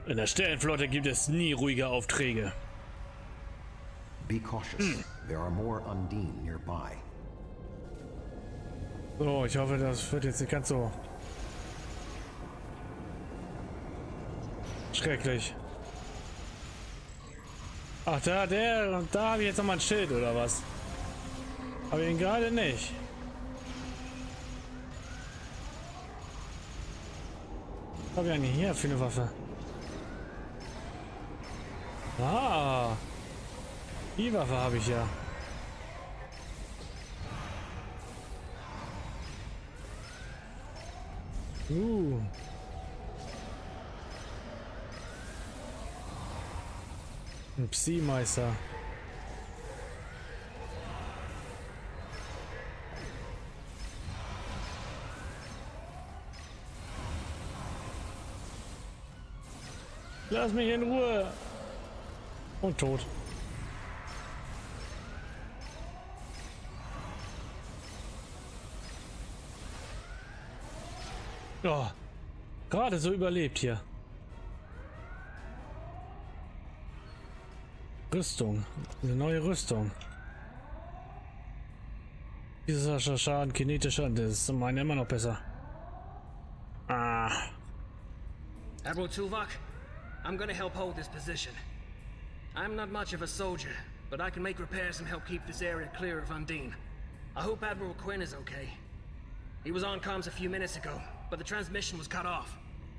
In der Sternenflotte gibt es nie ruhige Aufträge. Be cautious. There are more Undine nearby. So, ich hoffe, das wird jetzt nicht ganz so schrecklich. Ach, da habe ich jetzt noch mal ein Schild oder was? Aber ihn gerade nicht. Was habe ich eigentlich hier für eine Waffe? Ah, die Waffe habe ich ja. Ein Psi-Meister. Lass mich in Ruhe. Und tot. Oh, gerade so überlebt hier. Rüstung. Eine neue Rüstung. Dieser Schaden, kinetischer, das ist meine immer noch besser. Ah. Admiral Tuvok, I'm gonna help hold this position. I'm not much of a soldier, but I can make repairs and help keep this area clear of Undine. I hope Admiral Quinn is okay. He was on comms a few minutes ago, but the transmission was cut off.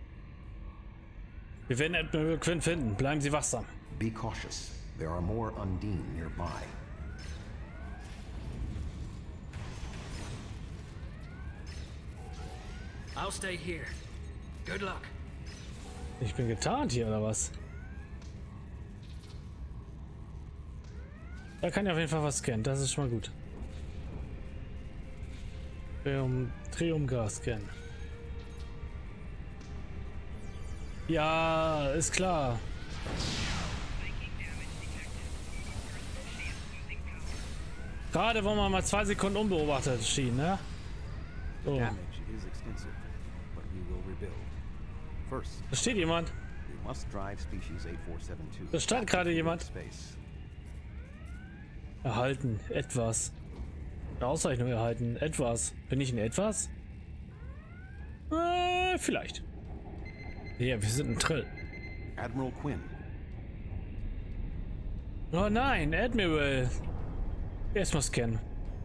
Wir werden Admiral Quinn finden. Bleiben Sie wachsam. Be cautious. There are more Undine nearby. I'll stay here. Good luck. Ich bin getarnt hier, oder was? Da kann ich auf jeden Fall was scannen. Das ist schon mal gut. Triumgas scannen. Ja, ist klar. Gerade wo man mal 2 Sekunden unbeobachtet schien, ne? So. Da steht jemand. Da stand gerade jemand. Erhalten. Etwas. Eine Auszeichnung erhalten. Etwas. Bin ich in etwas? Vielleicht. Ja, wir sind ein Trill. Admiral Quinn. Oh nein, Admiral. Erstmal scannen.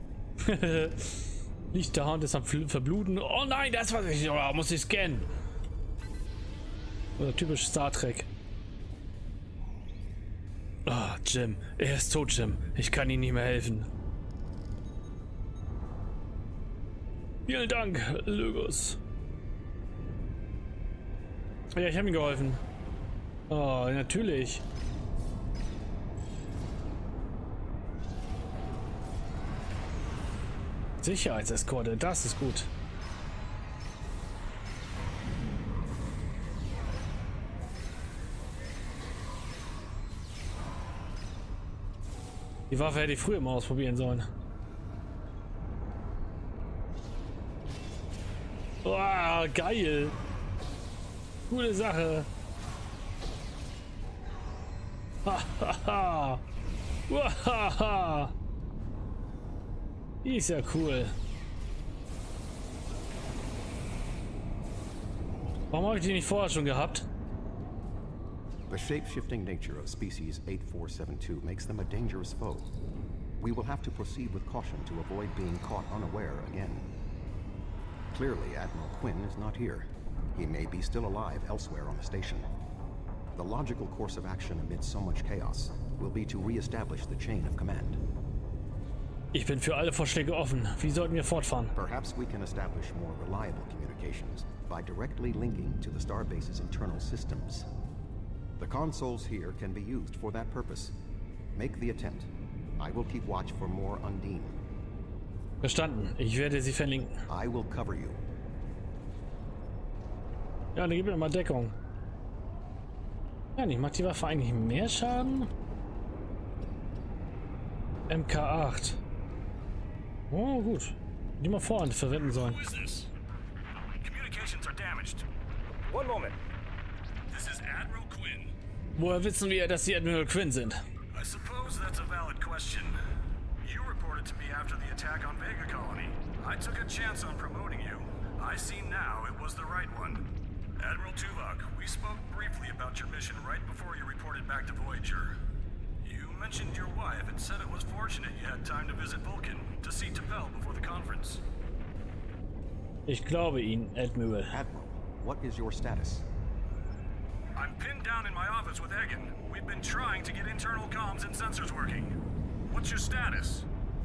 Liegt da und ist am Verbluten. Oh nein, das was ich. Oh, muss ich scannen. Oder typisch Star Trek. Ah, oh, Jim. Er ist tot, Jim. Ich kann Ihnen nicht mehr helfen. Vielen Dank, Logos. Ja, ich habe ihm geholfen. Oh, natürlich. Sicherheitseskorte, das ist gut. Die Waffe hätte ich früher mal ausprobieren sollen. Oh, geil. Coole Sache. Hahaha. Wahaha. Die ist ja cool. Warum habe ich die nicht vorher schon gehabt? The shape-shifting nature of species 8472 makes them a dangerous foe. We will have to proceed with caution to avoid being caught unaware again. Clearly, Admiral Quinn is not here. He may be still alive elsewhere on the station. The logical course of action amid so much chaos will be to re-establish the chain of command. Ich bin für alle Vorschläge offen. Wie sollten wir fortfahren? Perhaps we can establish more reliable communications by directly linking to the Starbase's internal systems. The consoles here can be used for that purpose. Make the attempt. I will keep watch for more Undine. Verstanden. Ich werde sie verlinken. I will cover you. Ja, dann gib mir mal Deckung. Ja, ich macht die Waffe eigentlich mehr Schaden? MK8. Oh, gut. Die mal vorhand verwenden sollen. Communications are damaged. One moment. This is Admiral Quinn. Woher wissen wir, dass Sie Admiral Quinn sind? I suppose that's a valid question. You reported to me after the attack on Vega Colony. I took a chance on promoting you. I see now it was the right one. Admiral Tuvok, we spoke briefly about your mission right before you reported back to Voyager. You mentioned your wife and said it was fortunate you had time to visit Vulcan to see T'Pel before the conference. Ich glaube Ihnen, Admiral. Admiral, what is your status? I'm pinned down in my office with Egan. We've been trying to get internal comms and sensors working. What's your status?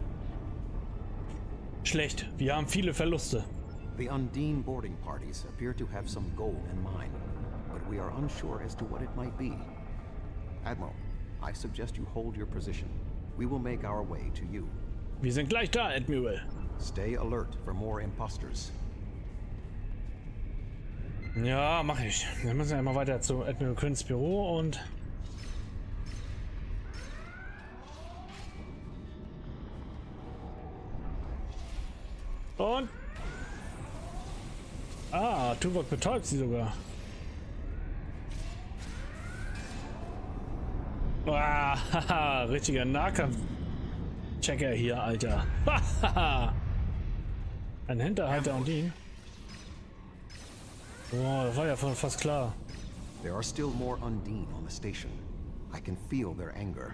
Schlecht. Wir haben viele Verluste. The Undine boarding parties appear to have some goal in mind, but we are unsure as to what it might be. Admiral, I suggest you hold your position. We will make our way to you. Wir sind gleich da, Admiral. Stay alert for more imposters. Ja, mache ich. Dann müssen wir mal weiter zu Admiral Quinns Büro und... Und... Ah, Tuvok betäubt sie sogar. Ah, haha, richtiger Nahkampf-Checker hier, Alter. Ein Hinterhalter und ihn. Boah, das war ja fast klar. There are still more Undine on the station. I can feel their anger.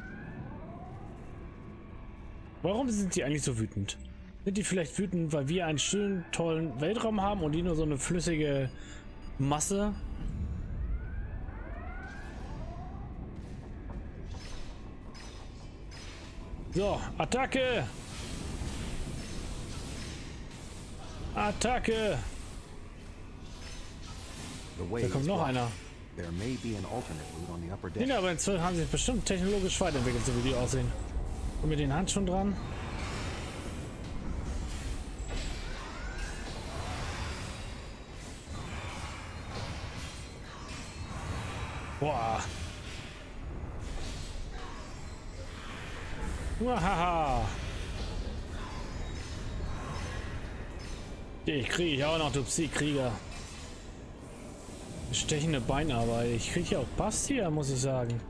Warum sind die eigentlich so wütend? Sind die vielleicht wütend, weil wir einen schönen, tollen Weltraum haben und die nur so eine flüssige Masse? So, Attacke! Attacke! The way Da kommt is noch blocked. einer. There may be an alternate route on the upper deck. Ja, aber inzwischen haben sie sich bestimmt technologisch weiterentwickelt, so wie die aussehen. Und mit den Handschuhen dran. Boah. Wahaha. Ich kriege auch noch, du Psy-Krieger. Stechende Beinarbeit. Ich kriege ja auch Bass hier, muss ich sagen.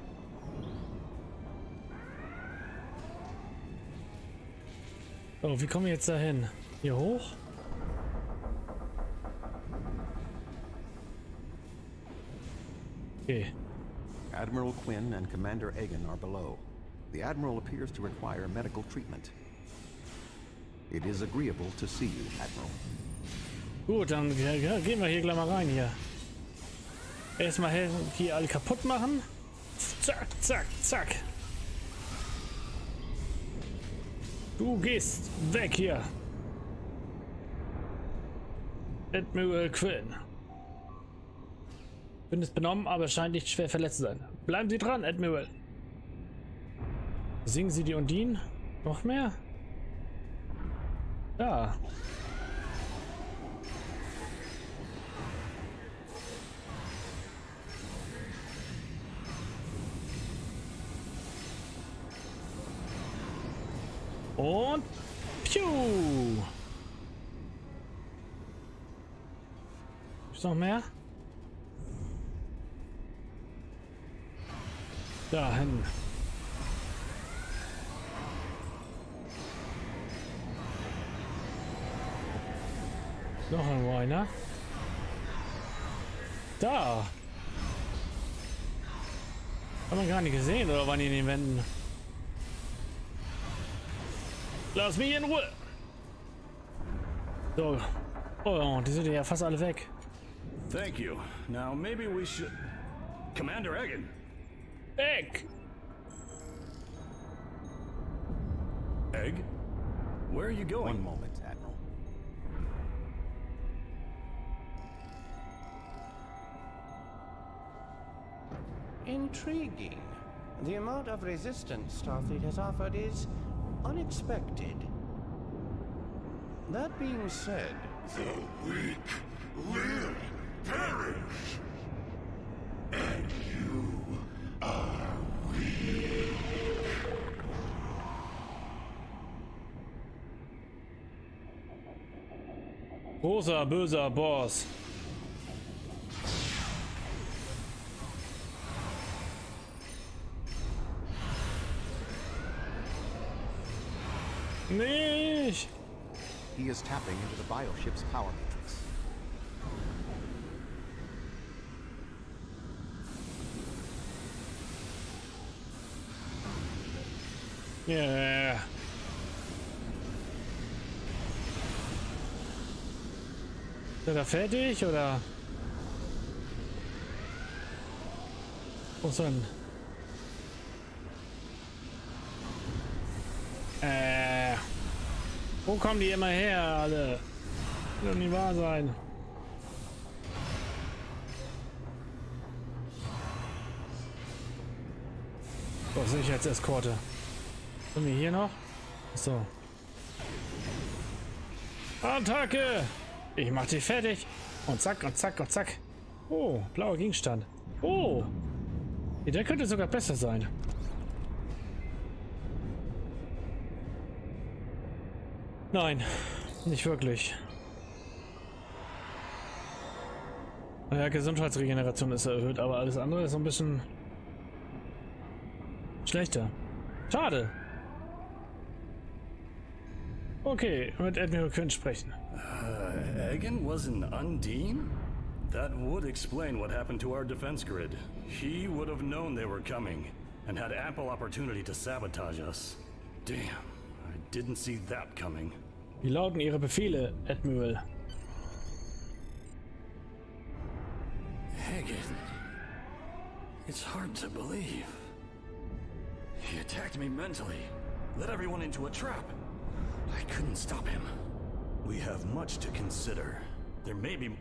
Oh, wie kommen wir jetzt dahin? Hier hoch? Okay. Admiral Quinn and Commander Egan are below. The Admiral appears to require medical treatment. It is agreeable to see you, Admiral. Gut, dann gehen wir hier gleich mal rein hier. Erstmal hier alle kaputt machen. Zack, zack, zack. Du gehst weg hier. Admiral Quinn. Bin es benommen, aber scheint nicht schwer verletzt zu sein. Bleiben Sie dran, Admiral. Singen Sie die Undine? Noch mehr? Ja. Und piu! Ist noch mehr? Da hin. Noch irgendwo einer. Da. Hat man gar nicht gesehen, oder waren die in den Wänden? Lass mich in Ruhe. So. Oh, die sind ja fast alle weg. Thank you. Now maybe we should... Commander Egan. Egg! Egg? Where are you going? One moment, Admiral. Intriguing. The amount of resistance Starfleet has offered is unexpected. That being said, The weak will perish. And you are weak. Großer, böser Boss. Nicht! He is tapping into the bioship's power matrix. Yeah. Ist er fertig oder? Wo ist denn? Wo kommen die immer her, alle? Das kann nicht wahr sein. Was sehe ich als Eskorte? Sind wir hier noch? So. Attacke! Ich mach dich fertig. Und zack, und zack, und zack. Oh, blauer Gegenstand. Oh! Der könnte sogar besser sein. Nein, nicht wirklich. Ja, Gesundheitsregeneration ist erhöht, aber alles andere ist so ein bisschen schlechter. Schade. Okay, mit Admiral Quinn sprechen. Egan was an Undine? That would explain what happened to our defense grid. He would have known they were coming and had ample opportunity to sabotage us. Damn, I didn't see that coming. Wie lauten Ihre Befehle, Admiral? Egan. It's hard to believe. He attacked me mentally, led everyone into a trap. I couldn't stop him. We have much to consider. There may be...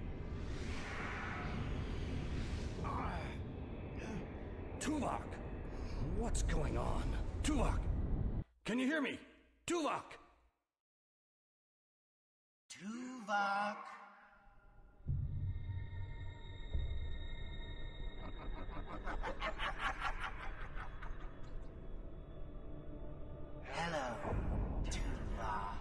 Tuvok! What's going on? Tuvok! Can you hear me? Tuvok! Tuvok! Hello, Tuvok.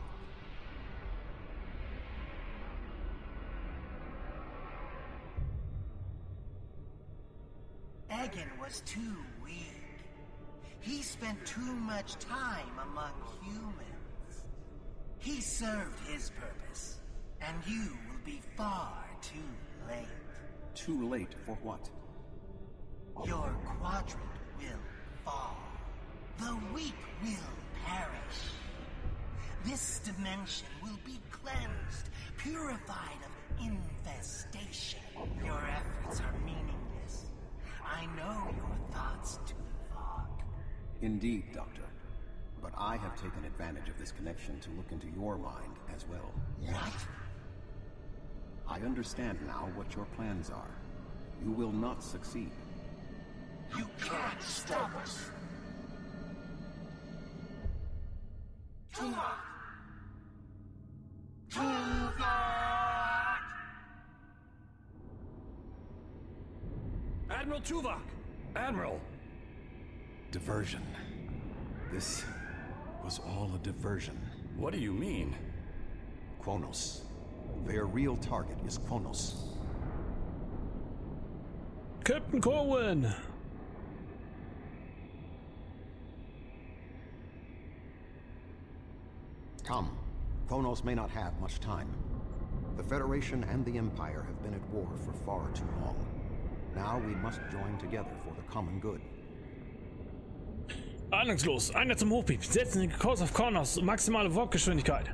Egan was too weak. He spent too much time among humans. He served his purpose, and you will be far too late. Too late for what? Your quadrant will fall. The weak will perish. This dimension will be cleansed, purified of infestation. Your efforts are meaningless. I know your thoughts, Tuvok. Indeed, Doctor. But I have taken advantage of this connection to look into your mind as well. What? I understand now what your plans are. You will not succeed. You can't stop us. Tuvok! Tuvok! Admiral Tuvok! Admiral! Diversion. This was all a diversion. What do you mean? Kronos. Their real target is Kronos. Captain Corwin! Come. Kronos may not have much time. The Federation and the Empire have been at war for far too long. Now we must join together for the common good. Ahnungslos. Einer zum Hochpiep. Setzen den Kurs auf Kronos. Maximale Warpgeschwindigkeit.